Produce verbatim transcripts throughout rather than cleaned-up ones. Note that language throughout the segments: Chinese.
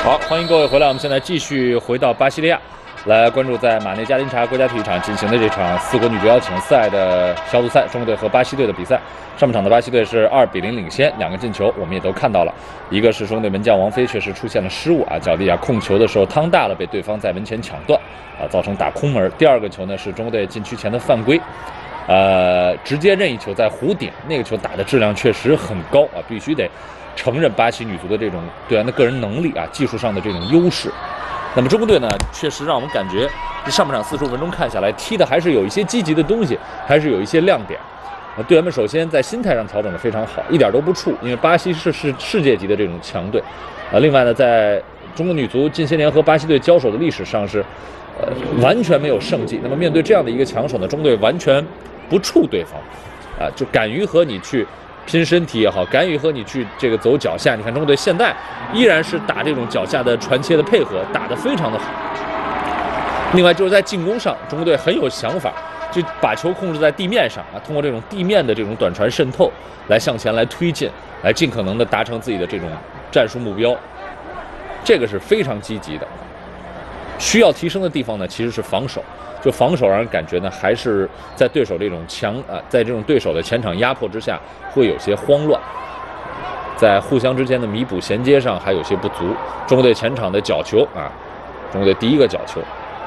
好，欢迎各位回来。我们现在继续回到巴西利亚，来关注在马内加林查国家体育场进行的这场四国女足邀请赛的小组赛，中国队和巴西队的比赛。上半场的巴西队是二比零领先，两个进球我们也都看到了。一个是中国队门将王菲确实出现了失误啊，脚底下控球的时候趟大了，被对方在门前抢断啊，造成打空门。第二个球呢是中国队禁区前的犯规。呃，直接任意球在弧顶，那个球打的质量确实很高啊，必须得承认巴西女足的这种队员的个人能力啊，技术上的这种优势。那么中国队呢，确实让我们感觉这上半场四十五分钟看下来，踢的还是有一些积极的东西，还是有一些亮点。呃，队员们首先在心态上调整的非常好，一点都不怵，因为巴西是是世界级的这种强队。呃，另外呢，在中国女足近些年和巴西队交手的历史上是，呃，完全没有胜绩。那么面对这样的一个强手呢，中国队完全不怵对方，啊，就敢于和你去拼身体也好，敢于和你去这个走脚下。你看中国队现在依然是打这种脚下的传切的配合，打得非常的好。另外就是在进攻上，中国队很有想法，就把球控制在地面上啊，通过这种地面的这种短传渗透来向前来推进，来尽可能的达成自己的这种战术目标。这个是非常积极的。需要提升的地方呢，其实是防守。就防守让人感觉呢，还是在对手这种强啊、呃，在这种对手的前场压迫之下，会有些慌乱，在互相之间的弥补衔接上还有些不足。中国队前场的角球啊，中国队第一个角球，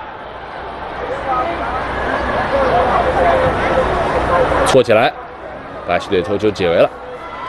搓起来，巴西队头球解围了。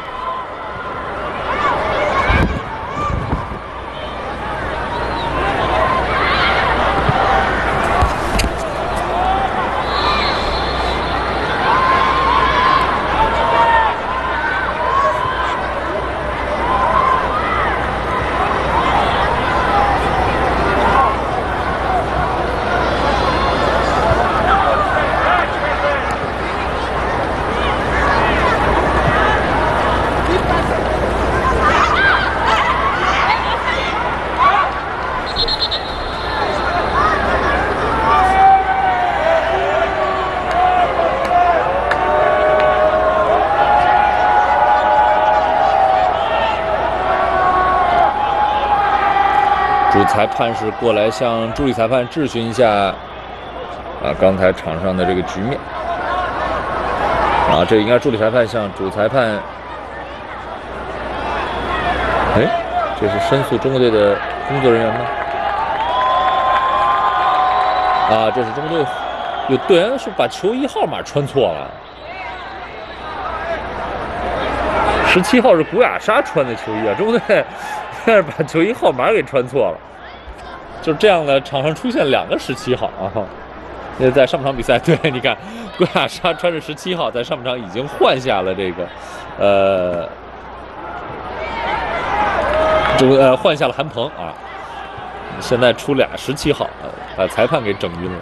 主裁判是过来向助理裁判质询一下啊，刚才场上的这个局面啊，这应该助理裁判向主裁判，哎，这是申诉中国队的工作人员吗？啊，这是中国队有队员是把球衣号码穿错了，十七号是古雅莎穿的球衣啊，中国队但是把球衣号码给穿错了。就这样的，场上出现两个十七号啊！因为在上半场比赛，对，你看，郭亚莎穿着十七号，在上半场已经换下了这个，呃，就呃换下了韩鹏啊，现在出俩十七号，呃，把裁判给整晕了。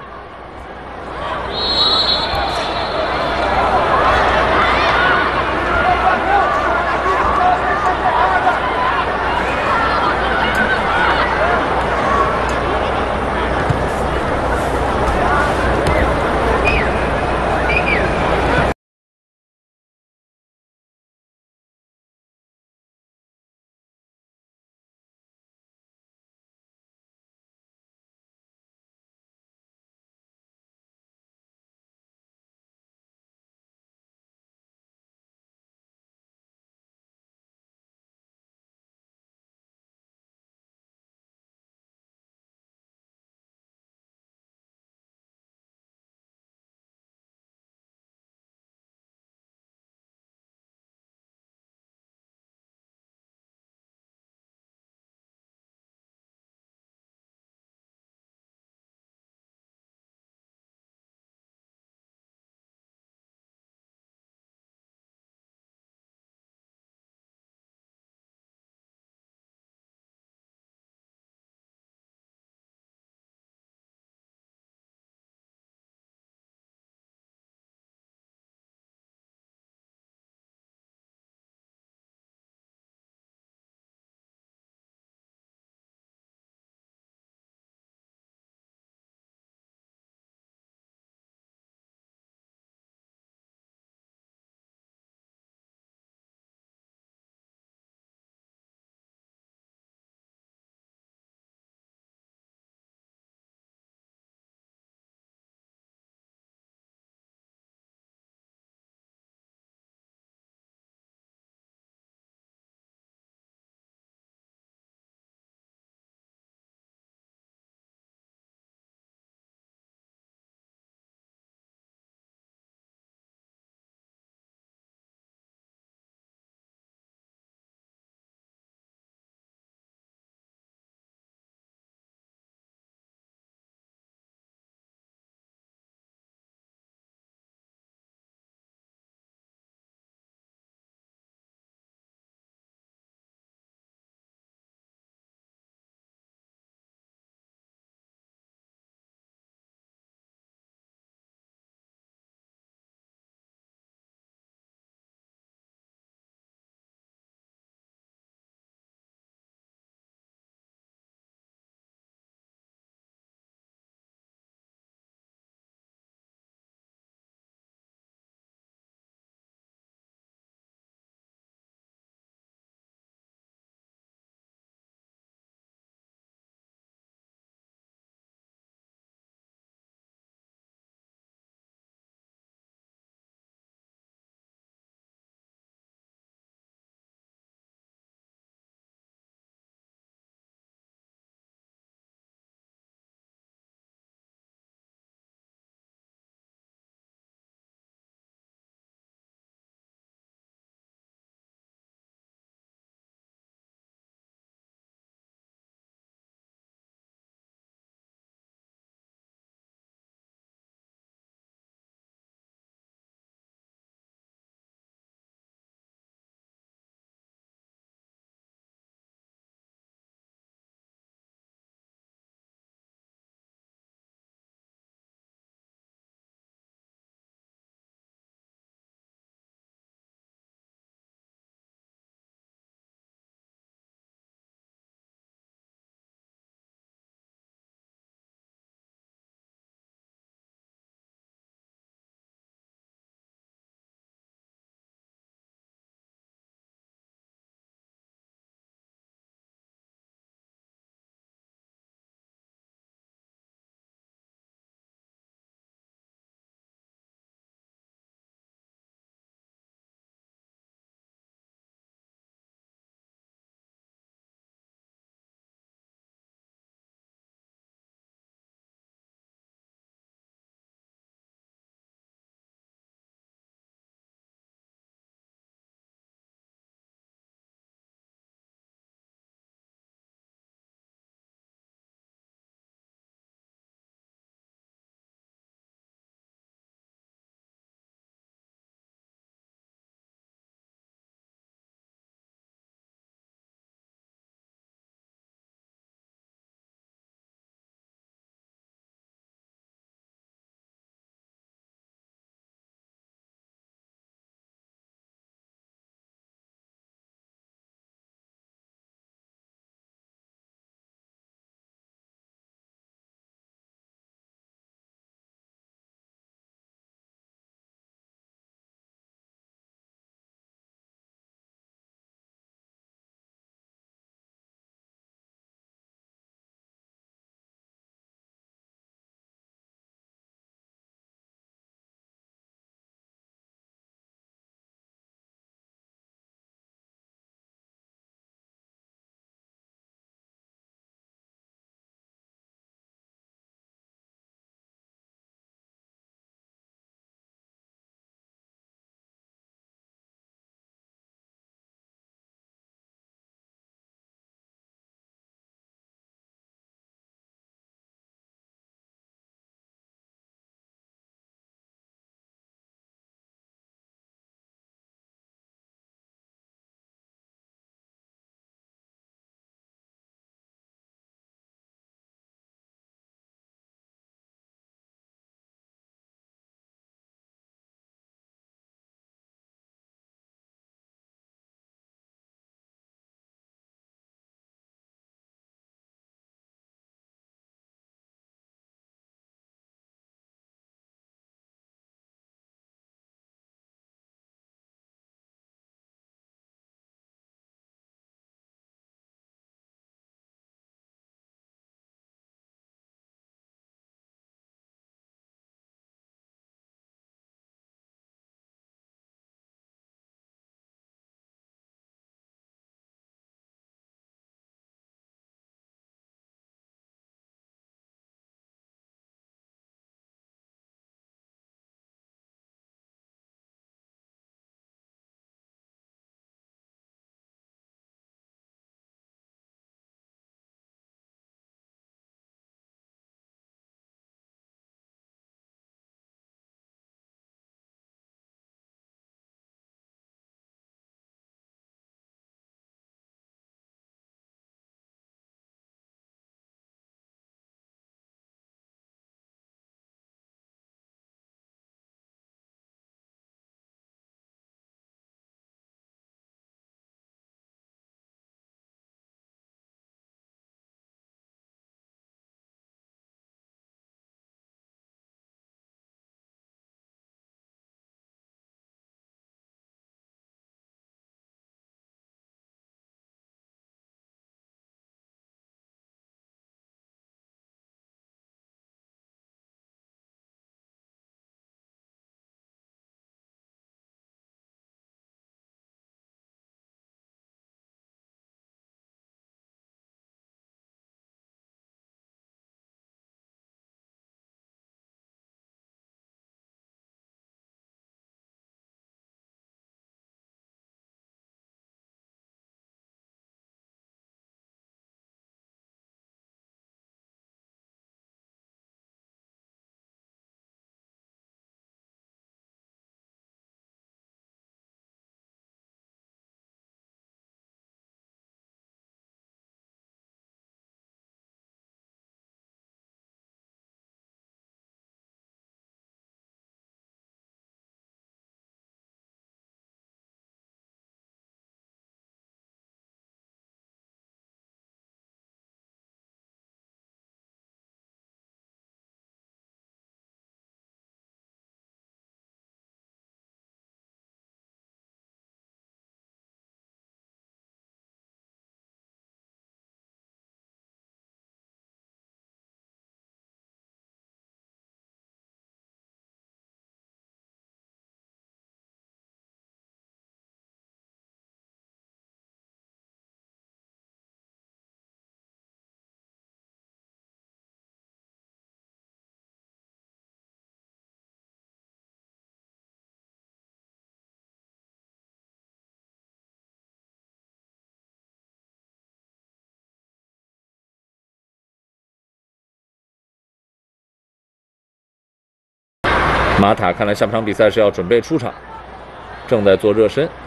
马塔看来下半场比赛是要准备出场，正在做热身。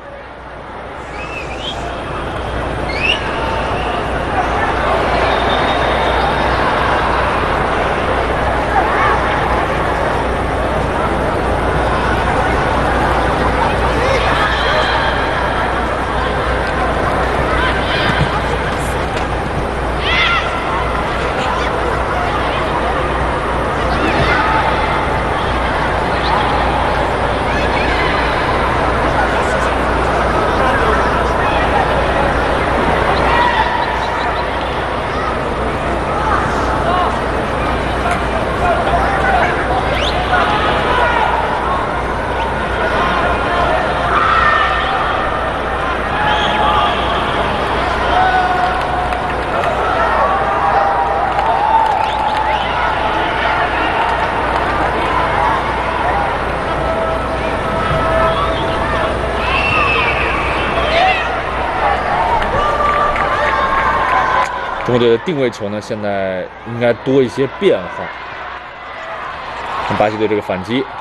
中国队的定位球呢，现在应该多一些变化。看巴西队这个反击，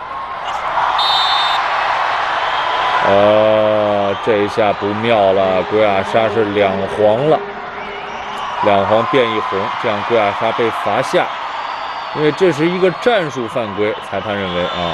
呃，这一下不妙了，圭亚莎是两黄了，两黄变一红，这样圭亚莎被罚下，因为这是一个战术犯规，裁判认为啊。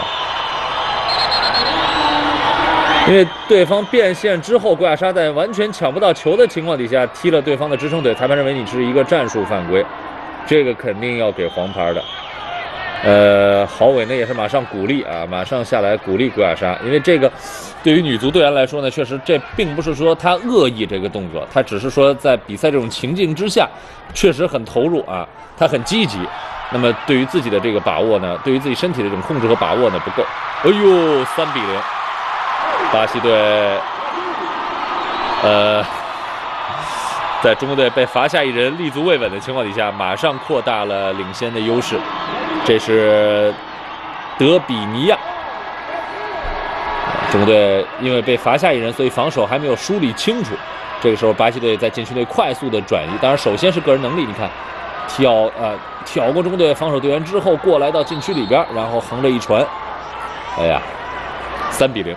因为对方变线之后，圭亚莎在完全抢不到球的情况底下踢了对方的支撑腿，裁判认为你是一个战术犯规，这个肯定要给黄牌的。呃，郝伟呢也是马上鼓励啊，马上下来鼓励圭亚莎，因为这个对于女足队员来说呢，确实这并不是说她恶意这个动作，她只是说在比赛这种情境之下，确实很投入啊，她很积极。那么对于自己的这个把握呢，对于自己身体的这种控制和把握呢不够。哎呦，三比零。巴西队，呃，在中国队被罚下一人、立足未稳的情况底下，马上扩大了领先的优势。这是德比尼亚，中国队因为被罚下一人，所以防守还没有梳理清楚。这个时候，巴西队在禁区内快速的转移，当然首先是个人能力，你看，挑呃挑过中国队防守队员之后，过来到禁区里边，然后横着一传，哎呀，三比零。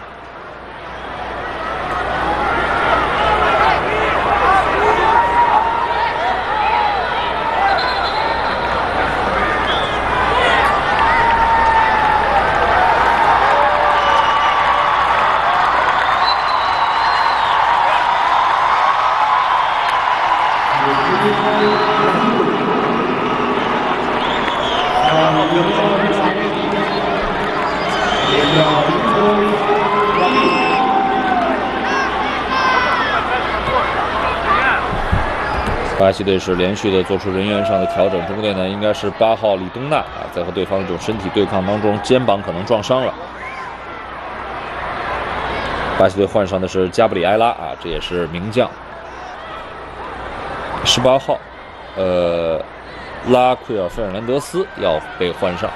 巴西队是连续的做出人员上的调整，中国队呢应该是八号李东纳啊，在和对方的这种身体对抗当中，肩膀可能撞伤了。巴西队换上的是加布里埃拉啊，这也是名将。十八号，呃，拉奎尔·费尔南德斯要被换上。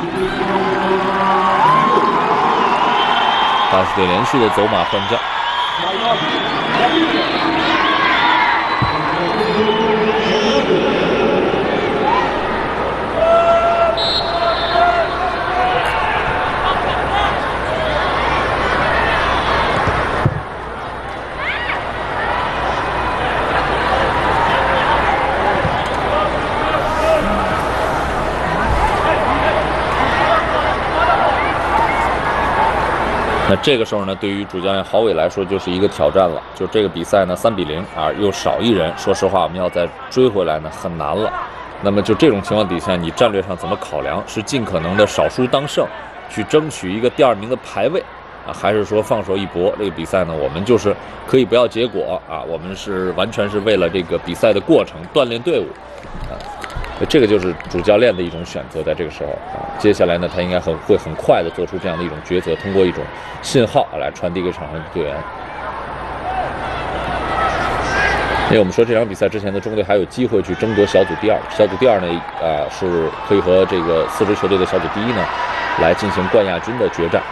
巴西队连续的走马换将。那这个时候呢，对于主教练郝伟来说就是一个挑战了。就这个比赛呢，三比零啊，又少一人。说实话，我们要再追回来呢，很难了。那么就这种情况底下，你战略上怎么考量？是尽可能的少输当胜，去争取一个第二名的排位啊，还是说放手一搏？这个比赛呢，我们就是可以不要结果啊，我们是完全是为了这个比赛的过程锻炼队伍啊。这个就是主教练的一种选择，在这个时候啊，接下来呢，他应该很会很快的做出这样的一种抉择，通过一种信号来传递给场上的队员。因为我们说这场比赛之前呢，中国队还有机会去争夺小组第二，小组第二呢，啊、呃、是可以和这个四支球队的小组第一呢，来进行冠亚军的决战。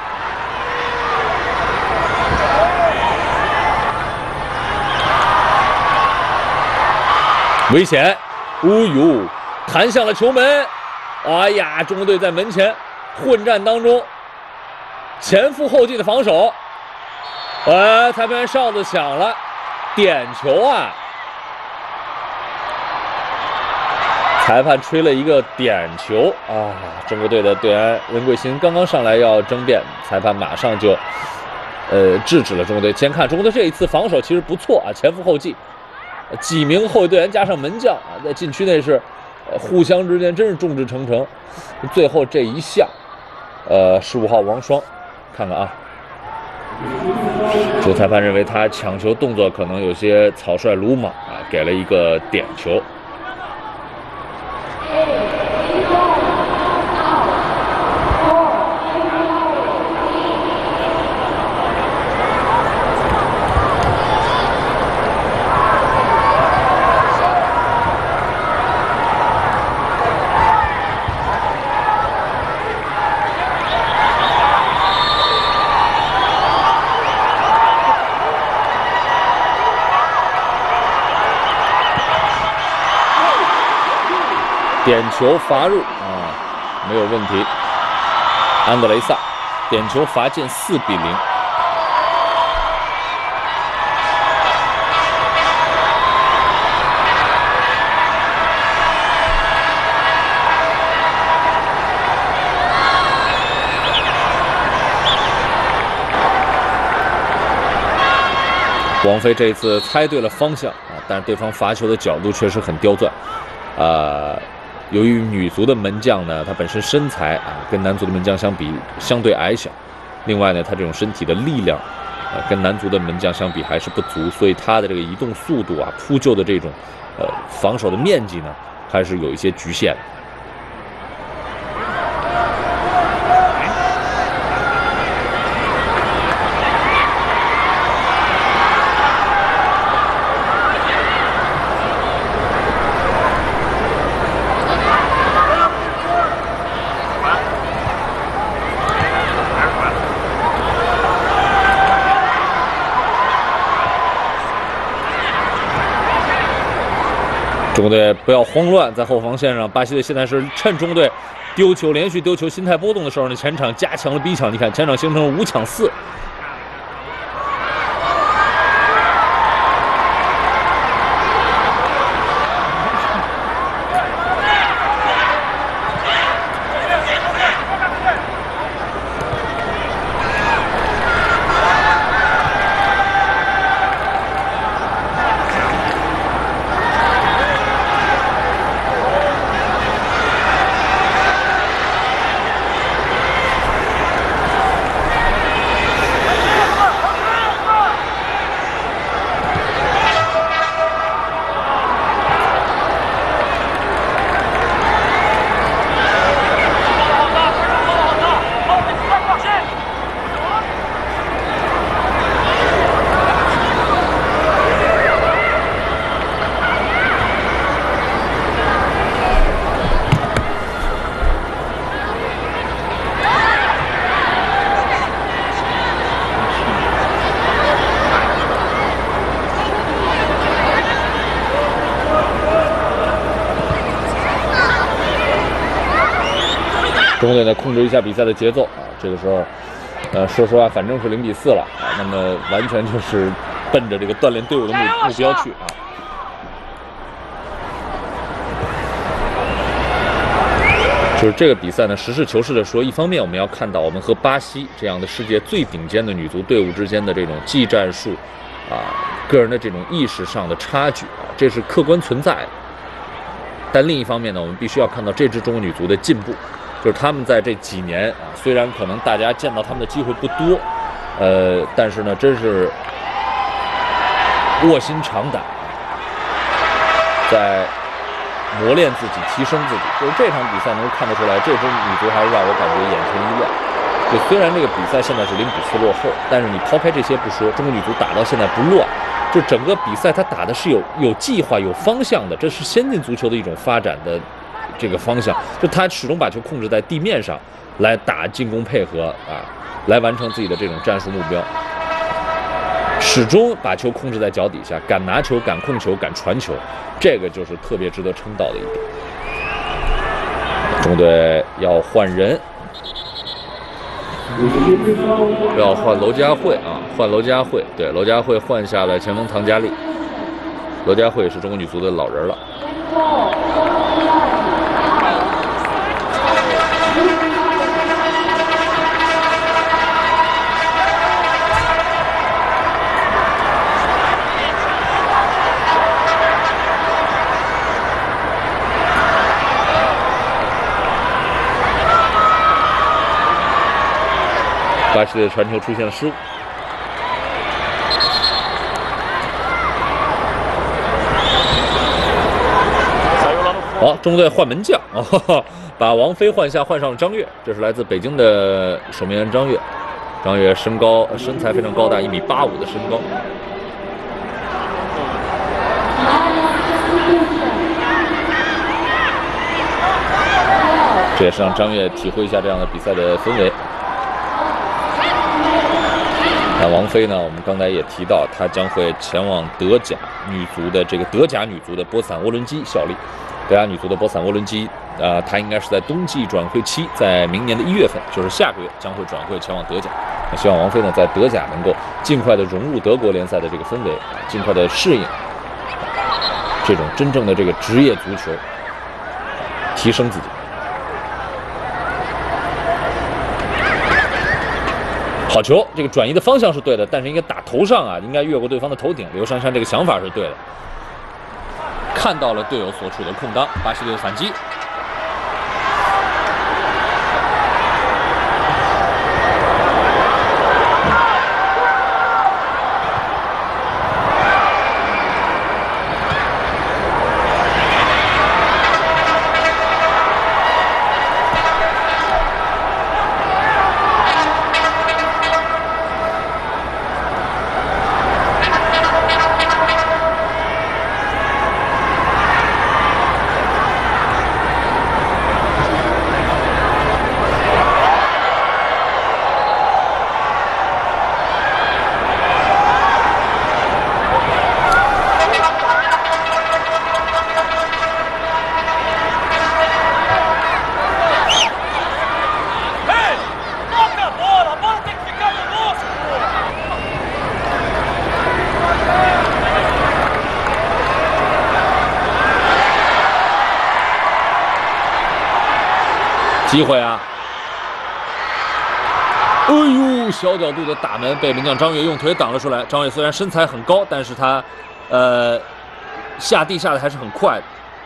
危险！哦呦，弹向了球门！哎呀，中国队在门前混战当中，前赴后继的防守。呃，裁判员哨子响了，点球啊！裁判吹了一个点球啊！中国队的队员任贵欣刚刚上来要争辩，裁判马上就呃制止了中国队。先看中国队这一次防守其实不错啊，前赴后继，几名后卫队员加上门将啊，在禁区内是呃互相之间真是众志成城。最后这一下，呃，十五号王霜，看看啊，主裁判认为他抢球动作可能有些草率鲁莽啊，给了一个点球。点球罚入啊，没有问题。安德雷萨点球罚进四比零。王菲这一次猜对了方向啊，但是对方罚球的角度确实很刁钻，呃。由于女足的门将呢，她本身身材啊跟男足的门将相比相对矮小，另外呢，她这种身体的力量，呃，跟男足的门将相比还是不足，所以她的这个移动速度啊、扑救的这种呃防守的面积呢，还是有一些局限的。中国队不要慌乱，在后防线上，巴西队现在是趁中国队丢球连续丢球心态波动的时候呢，前场加强了逼抢。你看前场形成了五抢四。中国队呢控制一下比赛的节奏啊，这个时候，呃，说实话，反正是零比四了啊，那么完全就是奔着这个锻炼队伍的目目标去啊。就是这个比赛呢，实事求是的说，一方面我们要看到我们和巴西这样的世界最顶尖的女足队伍之间的这种技战术啊、个人的这种意识上的差距啊，这是客观存在的。但另一方面呢，我们必须要看到这支中国女足的进步。就是他们在这几年啊，虽然可能大家见到他们的机会不多，呃，但是呢，真是卧薪尝胆，在磨练自己、提升自己。就是这场比赛能够看得出来，这支女足还是让我感觉眼前一亮。就虽然这个比赛现在是零比四落后，但是你抛开这些不说，中国女足打到现在不乱，就整个比赛它打的是有有计划、有方向的，这是先进足球的一种发展的。这个方向，就他始终把球控制在地面上，来打进攻配合啊，来完成自己的这种战术目标。始终把球控制在脚底下，敢拿球、敢控球、敢传球，这个就是特别值得称道的一点。中国队要换人， 要换娄佳慧啊，换娄佳慧，对，娄佳慧换下了前锋唐佳丽。娄佳慧是中国女足的老人了。巴西队的传球出现了失误。好，中国队换门将，哦，把王菲换下，换上了张悦，这是来自北京的守门员张悦。张悦身高身材非常高大，一米八五的身高。这也是让张悦体会一下这样的比赛的氛围。那王菲呢？我们刚才也提到，她将会前往德甲女足的这个德甲女足的波散沃伦基效力。德甲女足的波散沃伦基，呃，她应该是在冬季转会期，在明年的一月份，就是下个月将会转会前往德甲。那希望王菲呢，在德甲能够尽快的融入德国联赛的这个氛围，尽快的适应这种真正的这个职业足球，提升自己。好球，这个转移的方向是对的，但是应该打头上啊，应该越过对方的头顶。刘珊珊这个想法是对的，看到了队友所处的空当，巴西队的反击。机会啊！哎呦，小角度的打门被门将张悦用腿挡了出来。张悦虽然身材很高，但是他，呃，下地下的还是很快的。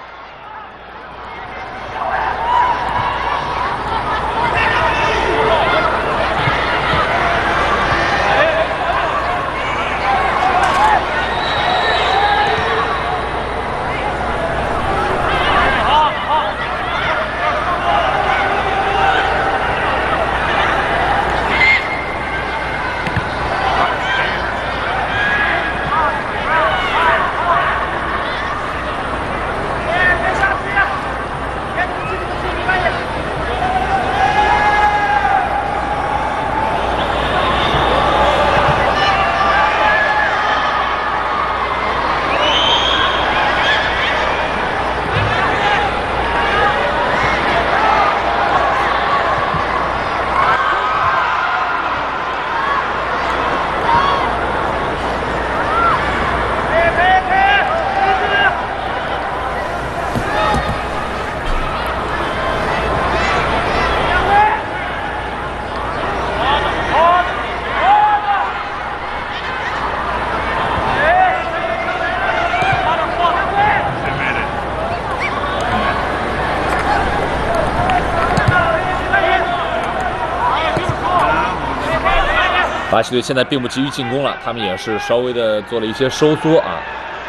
巴西队现在并不急于进攻了，他们也是稍微的做了一些收缩啊，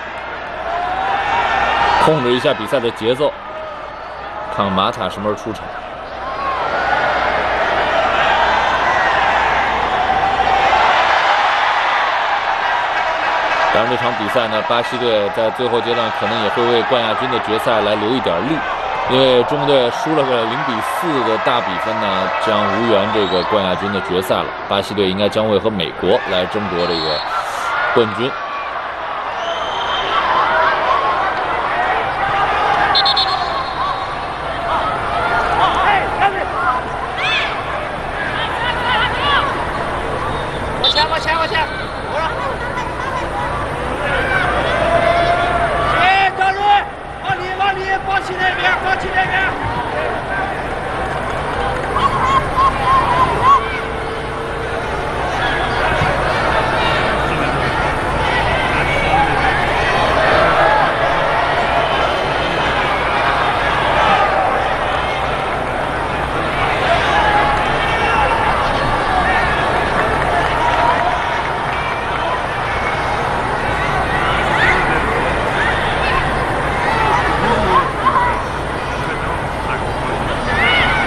控制一下比赛的节奏，看看马塔什么时候出场。当然，这场比赛呢，巴西队在最后阶段可能也会为冠亚军的决赛来留一点力。因为中国队输了个零比四的大比分呢，将无缘这个冠亚军的决赛了。巴西队应该将会和美国来争夺这个冠军。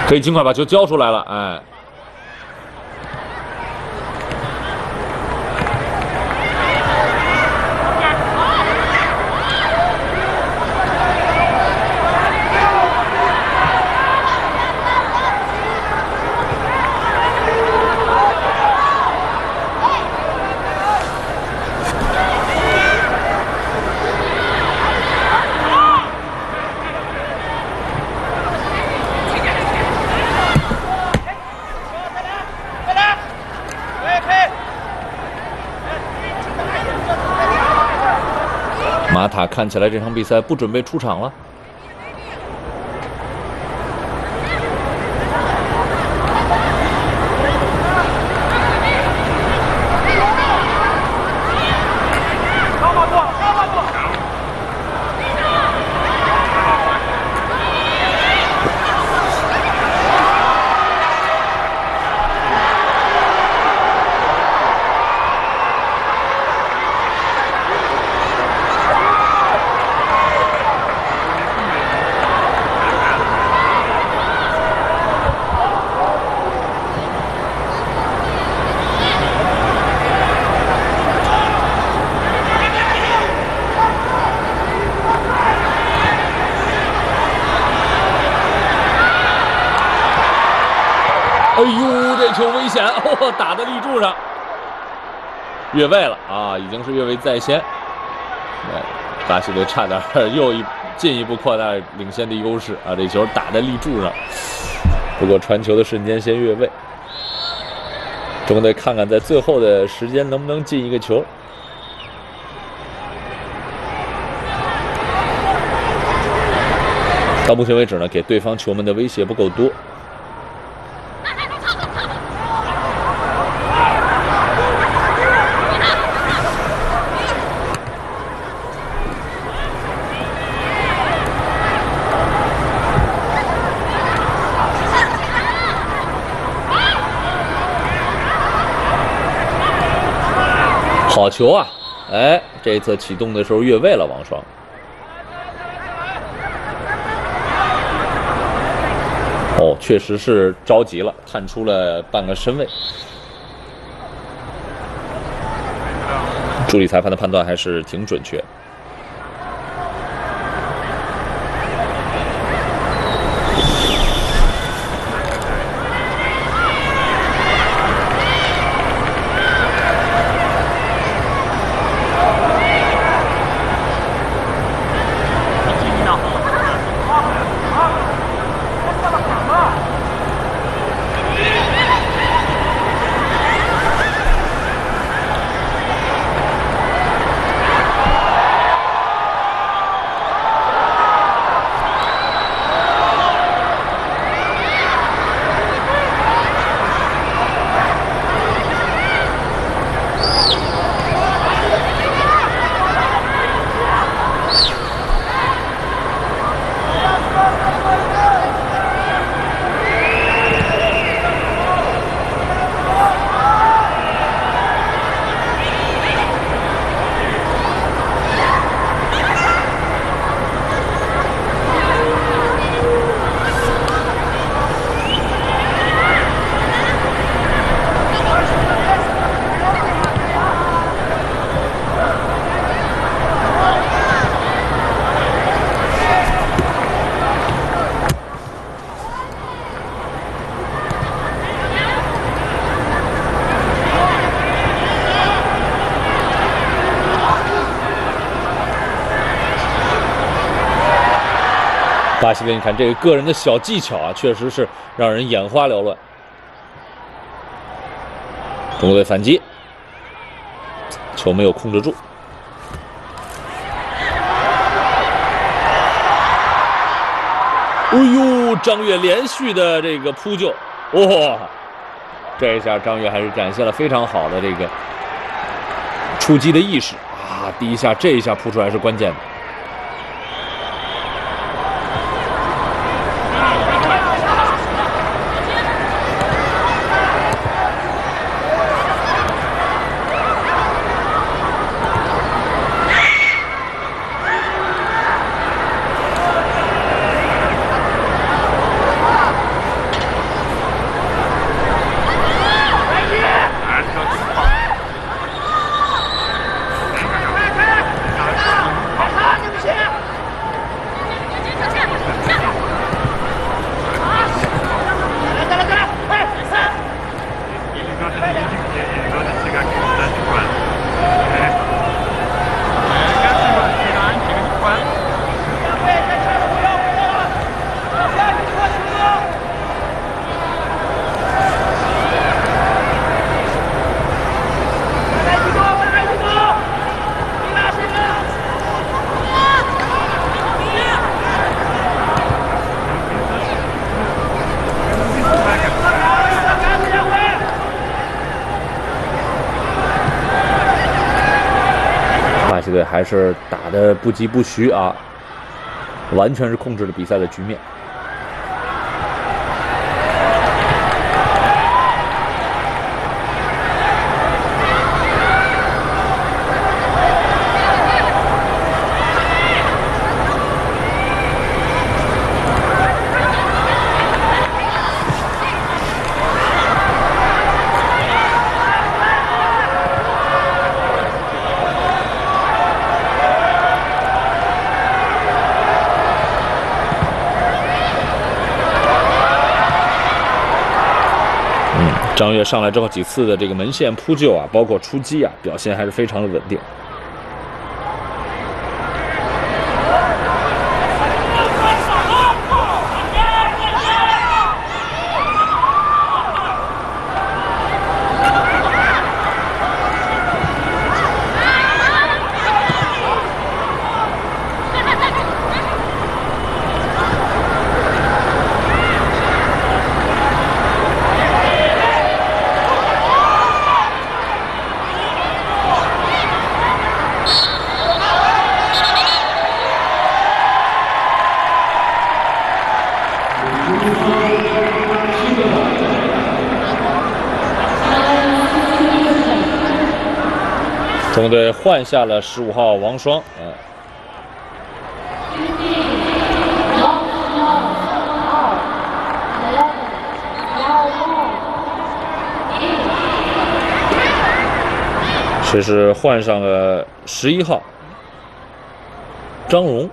可以尽快把球交出来了，哎。 马塔看起来这场比赛不准备出场了。哎呦，这球危险！哦，打在立柱上，越位了啊，已经是越位在先。巴西队差点又一进一步扩大领先的优势啊！这球打在立柱上，不过传球的瞬间先越位。中国队看看在最后的时间能不能进一个球。到目前为止呢，给对方球门的威胁不够多。 好球啊！哎，这一次启动的时候越位了，王霜。哦，确实是着急了，探出了半个身位。助理裁判的判断还是挺准确的。 巴西队，你看这个个人的小技巧啊，确实是让人眼花缭乱。中国队反击，球没有控制住。哎呦，张悦连续的这个扑救，哇、哦！这一下张悦还是展现了非常好的这个出击的意识啊！第一下这一下扑出来是关键的。 队还是打得不疾不徐啊，完全是控制了比赛的局面。张悦上来之后几次的这个门线扑救啊，包括出击啊，表现还是非常的稳定。中队换下了十五号王霜，嗯、呃。这是换上了十一号张荣。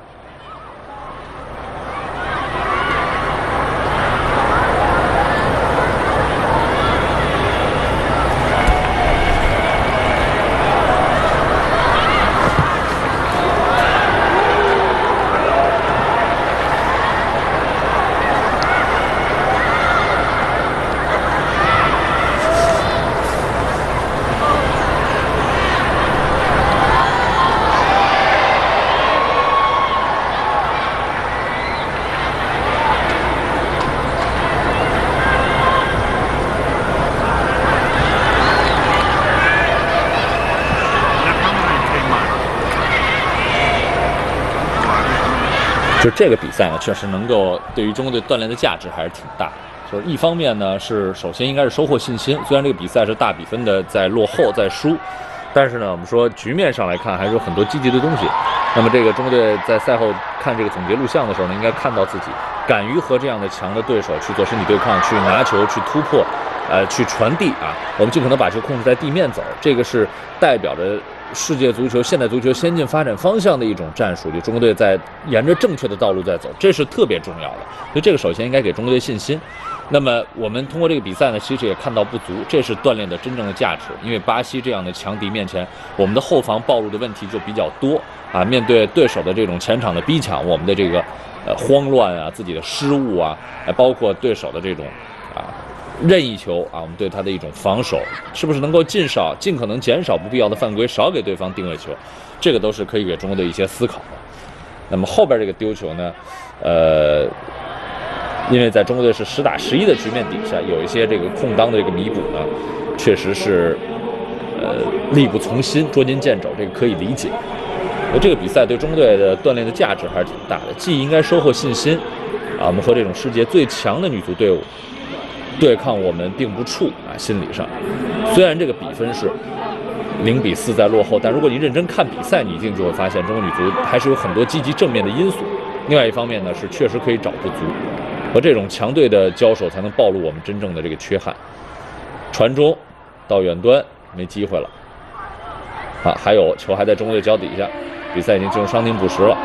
就这个比赛呢，确实能够对于中国队锻炼的价值还是挺大的。就是一方面呢，是首先应该是收获信心。虽然这个比赛是大比分的在落后在输，但是呢，我们说局面上来看还是有很多积极的东西。那么这个中国队在赛后看这个总结录像的时候呢，应该看到自己敢于和这样的强的对手去做身体对抗，去拿球，去突破，呃，去传递啊，我们尽可能把球控制在地面走。这个是代表着世界足球、现代足球先进发展方向的一种战术，就中国队在沿着正确的道路在走，这是特别重要的。所以这个首先应该给中国队信心。那么我们通过这个比赛呢，其实也看到不足，这是锻炼的真正的价值。因为巴西这样的强敌面前，我们的后防暴露的问题就比较多啊。面对对手的这种前场的逼抢，我们的这个呃慌乱啊、自己的失误啊，包括对手的这种啊任意球啊，我们对他的一种防守，是不是能够尽少、尽可能减少不必要的犯规，少给对方定位球，这个都是可以给中国队一些思考的。那么后边这个丢球呢，呃。因为在中国队是十打十一的局面底下，有一些这个空当的这个弥补呢，确实是呃力不从心、捉襟见肘，这个可以理解。那这个比赛对中国队的锻炼的价值还是挺大的，既应该收获信心啊，我们和这种世界最强的女足队伍对抗我们并不怵啊，心理上虽然这个比分是零比四在落后，但如果你认真看比赛，你一定就会发现中国女足还是有很多积极正面的因素。另外一方面呢，是确实可以找不足。和这种强队的交手，才能暴露我们真正的这个缺憾。传中到远端没机会了，啊，还有球还在中国队脚底下，比赛已经进入伤停补时了。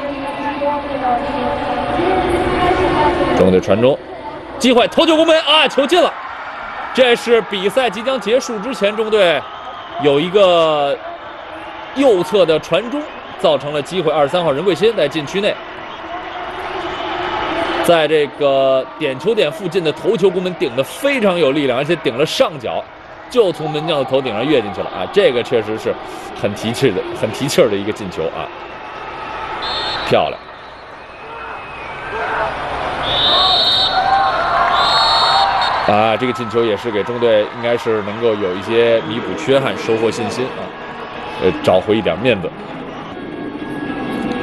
中国队传中，机会头球攻门啊，球进了。这是比赛即将结束之前，中国队有一个右侧的传中，造成了机会。二十三号任桂欣在禁区内。在这个点球点附近的头球攻门顶得非常有力量，而且顶了上角，就从门将的头顶上跃进去了啊！这个确实是很提气的、很提气儿的一个进球啊，漂亮！啊，这个进球也是给中队应该是能够有一些弥补缺憾、收获信心啊，呃，找回一点面子。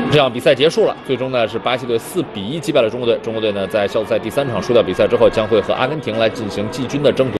这场比赛结束了，最终呢是巴西队四比一击败了中国队。中国队呢在小组赛第三场输掉比赛之后，将会和阿根廷来进行季军的争夺。